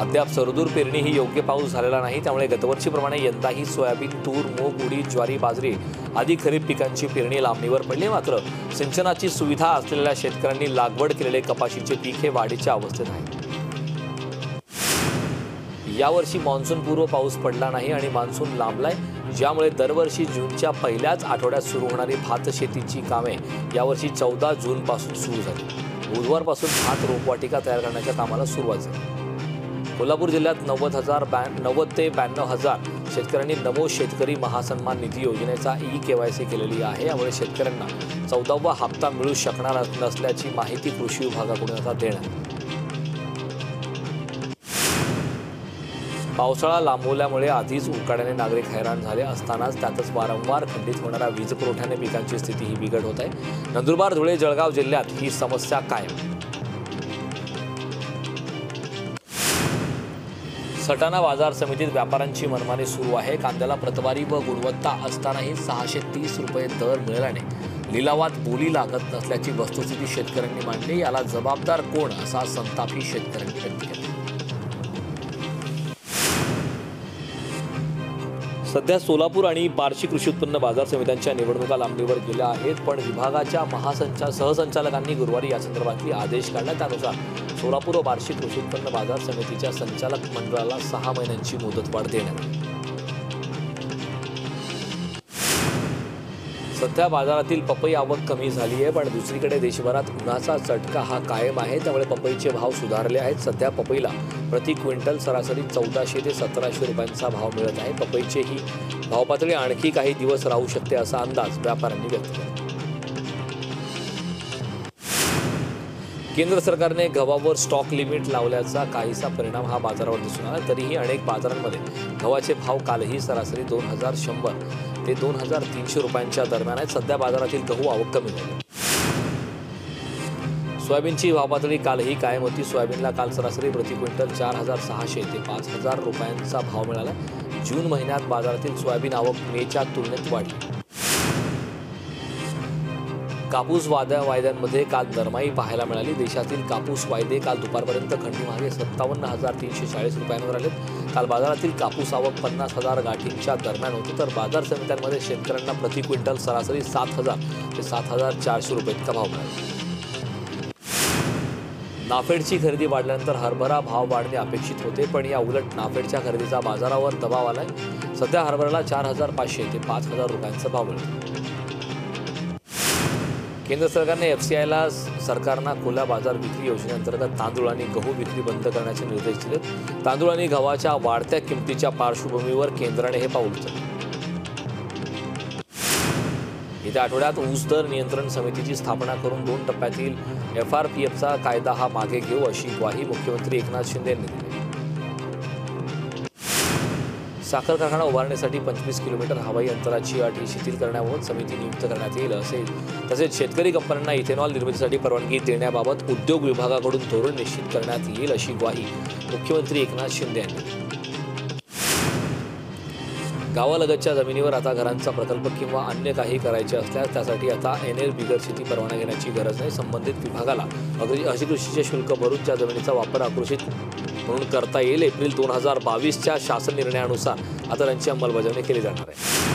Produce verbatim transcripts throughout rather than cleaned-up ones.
अद्याप सरदूर पेरणी ही योग्य पाऊस झालेला नाही, त्यामुळे गतवर्षीप्रमाणे यंदाही सोयाबीन, तूर, मूग, उडीद, ज्वारी, बाजरी आदी खरीप पिकांची पेरणी लांबणीवर पडली. मात्र सिंचनाची सुविधा असलेल्या शेतकऱ्यांनी लागवड केलेले कपाशीचे पीक हे वाढीच्या अवस्थेत आहे. यावर्षी मान्सूनपूर्व पाऊस पडला नाही आणि मान्सून लांबलाय, ज्यामुळे दरवर्षी जूनच्या पहिल्याच आठवड्यात सुरू होणारी भात शेतीची कामे यावर्षी चौदा जून पासून सुरू झाली. बुधवारपासून भात रोपवाटिका तयार करण्याच्या कामाला सुरुवात झाली. कोल्हापूर जिल्ह्यात नव्वद हजार नव्वद ते ब्याण्णव हजार शेतकऱ्यांनी नमो शेतकरी महासन्मान निधी योजनेचा ई केवायसी केलेली आहे. यामुळे शेतकऱ्यांना चौदावा हप्ता मिळू शकणार नसल्याची माहिती कृषी विभागाकडून आता देण्यात. पावसाळा लांबवल्यामुळे आधीच उकाड्याने नागरिक हैराण झाले असतानाच त्यातच वारंवार खंडित होणाऱ्या वीज पुरवठ्याने पिकांची स्थिती ही बिघड होत आहे. नंदुरबार, धुळे, जळगाव जिल्ह्यात ही समस्या कायम. सटाणा बाजार समितीत व्यापाऱ्यांची मनमानी सुरू आहे. कांद्याला प्रतवारी व गुणवत्ता असतानाही सहाशे तीस रुपये दर मिळाल्याने लिलावात बोली लागत नसल्याची वस्तुस्थिती शेतकऱ्यांनी मांडली. याला जबाबदार कोण असा संतापही शेतकऱ्यांनी व्यक्त केला. सध्या सोलापूर आणि बार्शी कृषी उत्पन्न बाजार समित्यांच्या निवडणुका लांबणीवर गेल्या आहेत, पण विभागाच्या महासंचा सहसंचालकांनी गुरुवारी या संदर्भातली आदेश काढला. त्यानुसार सोलापूर व बार्शी कृषी उत्पन्न बाजार समितीच्या संचालक मंडळाला सहा महिन्यांची मुदतवाढ देण्यात आली. सध्या बाजारातील पपई आवक कमी झाली आहे, पण दुसरीकडे देशभरात उन्हाचा चटका हा कायम आहे, त्यामुळे पपईचे भाव सुधारले आहेत. सध्या पपईला प्रति क्विंटल सरासरी चौदाशे ते सतराशे रुपयांचा भाव मिळत आहे. पपईची ही भावपातळी आणखी काही दिवस राहू शकते असा अंदाज व्यापाऱ्यांनी व्यक्त केला. केंद्र सरकारने गव्हावर स्टॉक लिमिट लावल्याचा काहीसा परिणाम हा बाजारावर दिसून आला. तरीही अनेक बाजारांमध्ये गव्हाचे भाव कालही सरासरी दोन हजार शंभर ते दोन हजार तीनशे रुपयांच्या दरम्यान आहेत. सध्या बाजारातील गहू आवक कमी झाली. सोयाबीनची भावपातळी कालही कायम होती. सोयाबीनला काल सरासरी प्रति क्विंटल चार हजार सहाशे ते पाच हजार रुपयांचा भाव मिळाला. जून महिन्यात बाजारातील सोयाबीन आवक मेच्या तुलनेत वाढली. कापूस वाद्या वायद्यांमध्ये काल नरमाई पाहायला मिळाली. देशातील कापूस वायदे काल दुपारपर्यंत खंडीमागे सत्तावन्न हजार तीनशे चाळीस रुपयांवर आले. काल बाजारातील कापूस आवक पन्नास हजार गाठींच्या दरम्यान होती, तर बाजार समित्यांमध्ये शेतकऱ्यांना प्रति क्विंटल सरासरी सात हजार ते सात हजार चारशे रुपये इतका भाव मिळाला. नाफेडची खरेदी वाढल्यानंतर हरभरा भाव वाढणे अपेक्षित होते, पण या उलट नाफेडच्या खरेदीचा बाजारावर दबाव आलाय. सध्या हरभऱ्याला चार हजार पाचशे ते पाच हजार रुपयांचा भाव मिळतो. केंद्र सरकारने एफ सी आयला सरकारना खुल्या बाजार विक्री योजनेअंतर्गत तांदूळ आणि गहू विक्री बंद करण्याचे निर्देश दिले. तांदूळ आणि गव्हाच्या वाढत्या किमतीच्या पार्श्वभूमीवर केंद्राने हे पाऊल उचलले. येत्या आठवड्यात ऊस दर नियंत्रण समितीची स्थापना करून दोन टप्प्यातील एफ आर पी एफचा कायदा हा मागे घेऊ अशी ग्वाही मुख्यमंत्री एकनाथ शिंदे यांनी दिली. साखर कारखाना उभारण्यासाठी पंचवीस किलोमीटर हवाई अंतराची अट ही शिथिल करण्याबाबत समिती नियुक्त करण्यात येईल असे तसेच शेतकरी कंपन्यांना इथेनॉल निर्मितीसाठी परवानगी देण्याबाबत उद्योग विभागाकडून धोरण निश्चित करण्यात येईल अशी ग्वाही मुख्यमंत्री एकनाथ शिंदे यांनी. गावालगतच्या जमिनीवर आता घरांचा प्रकल्प किंवा अन्य काही करायचे असल्यास त्यासाठी आता एन एल बिगर शेती परवाना घेण्याची गरज नाही. संबंधित विभागाला अतिकृषीचे शुल्क भरून त्या जमिनीचा वापर आकृषित म्हणून करता येईल. एप्रिल दोन हजार बावीसच्या शासन निर्णयानुसार आता त्यांची अंमलबजावणी केली जाणार आहे.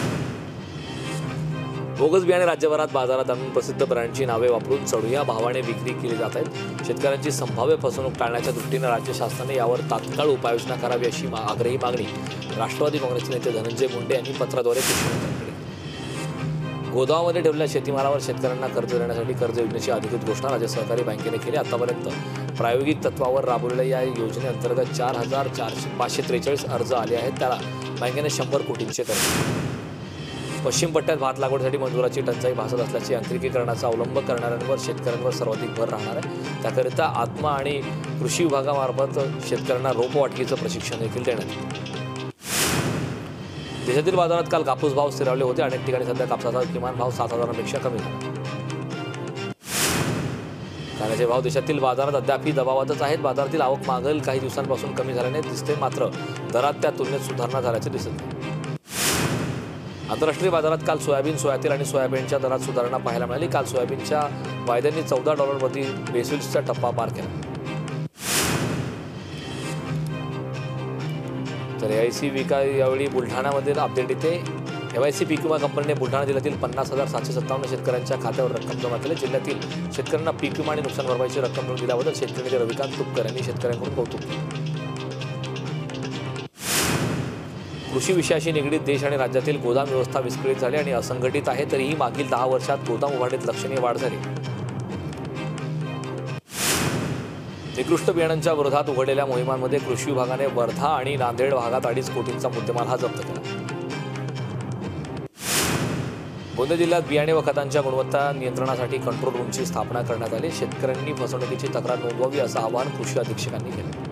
बोगस बियाणे राज्यभरात बाजारात आणून प्रसिद्ध ब्रँडची नावे वापरून चढूया भावाने विक्री केली जात आहेत. शेतकऱ्यांची संभाव्य फसवणूक टाळण्याच्या दृष्टीने राज्य शासनाने यावर तात्काळ उपाययोजना करावी अशी आग्रही मागणी राष्ट्रवादी काँग्रेसचे नेते धनंजय मुंडे यांनी पत्राद्वारे कृषी मंत्र्यांकडे केली. गोदामामध्ये ठेवलेल्या शेतीमालावर शेतकऱ्यांना कर्ज देण्यासाठी कर्ज योजनेची अधिकृत घोषणा राज्य सहकारी बँकेने केली. आतापर्यंत प्रायोगिक तत्वावर राबवलेल्या या योजनेअंतर्गत चार हजार चारशे पाचशे त्रेचाळीस अर्ज आले आहेत. त्याला बँकेने शंभर कोटींचे कर्ज. पश्चिम पट्ट्यात भात लागवडीसाठी मजुराची टंचाई भासत असल्याचे यांत्रिकीकरणाचा अवलंब करणाऱ्यांवर शेतकऱ्यांवर सर्वाधिक भर राहणार आहे. त्याकरिता आत्मा आणि कृषी विभागामार्फत शेतकऱ्यांना रोपवाटिकेचं प्रशिक्षण देखील देण्यात येईल. देशातील बाजारात काल कापूस भाव स्थिरावले होते. अनेक ठिकाणी सध्या कापसाचा किमान भाव सात हजारांपेक्षा कमी झाला. कांद्याचे भाव देशातील बाजारात अद्यापही दबावातच आहेत. बाजारातील आवक मागील काही दिवसांपासून कमी झाल्याने दिसते, मात्र दरात त्या तुलनेत सुधारणा झाल्याचे दिसत नाही. आंतरराष्ट्रीय बाजारात काल सोयाबीन, सोयातेल आणि सोयाबीनच्या दरात सुधारणा पाहायला मिळाली. काल सोयाबीनच्या वायद्यांनी चौदा डॉलरवरती बेसिल्सचा टप्पा पार केला. तर ए आय सी विका यावेळी बुलढाण्यामधील अपडेट इथे एव आय सी पीक विमा कंपनीने बुलढाणा जिल्ह्यातील पन्नास हजार सातशे सत्तावन्न शेतकऱ्यांच्या खात्यावर रक्कम जमा केली. जिल्ह्यातील शेतकऱ्यांना पीक विमा आणि नुकसान भरपाईची रक्कम मिळवून दिल्याबद्दल शेतकरी नेते रविकांत तुपकर यांनी शेतकऱ्यांकडून कौतुक केले. कृषी विषयाशी निगडीत देश आणि राज्यातील गोदाम व्यवस्था विस्कळीत झाली आणि असंघटित आहे. तरीही मागील दहा वर्षात गोदाम उभारणीत लक्षणीय वाढ झाली. निकृष्ट बियाणांच्या विरोधात उघडलेल्या मोहिमांमध्ये कृषी विभागाने वर्धा आणि नांदेड भागात अडीच कोटींचा मुद्देमाल हा जप्त केला. गोंदिया जिल्ह्यात बियाणे व खतांच्या गुणवत्ता नियंत्रणासाठी कंट्रोल रूमची स्थापना करण्यात आली. शेतकऱ्यांनी फसवणुकीची तक्रार नोंदवावी असं आवाहन कृषी अधीक्षकांनी केलं.